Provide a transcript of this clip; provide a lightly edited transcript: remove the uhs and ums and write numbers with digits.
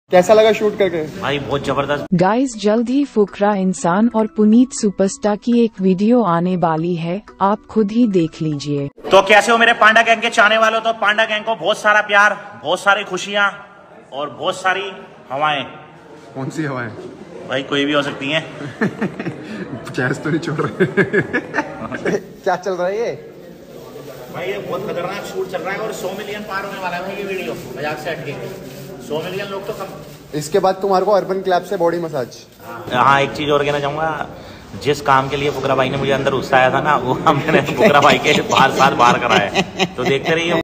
कैसा लगा शूट करके? भाई बहुत जबरदस्त। गाइस जल्द ही फुकरा इंसान और पुनीत सुपरस्टार की एक वीडियो आने वाली है, आप खुद ही देख लीजिए। तो कैसे हो मेरे पांडा गैंग के चाहने वालों? तो पांडा गैंग को बहुत सारा प्यार, बहुत सारी खुशियां और बहुत सारी हवाएं। कौन सी हवाएं? भाई कोई भी हो सकती हैं। गैस तो नहीं छोड़ रहे? क्या चल रहा है ये? भाई ये बहुत खतरनाक शूट चल रहा है और 100 मिलियन पार होने वाला है भाई ये वीडियो, मजाक से हटके। 100 मिलियन लोग तो कम। इसके बाद तुम्हारे को अर्बन क्लैप से बॉडी मसाज। हाँ एक चीज और कहना चाहूंगा, जिस काम के लिए फुकरा भाई ने मुझे अंदर उकसाया था ना, वो हमने फुकरा भाई के 5 साल बाहर कराए। तो देखते रहिए।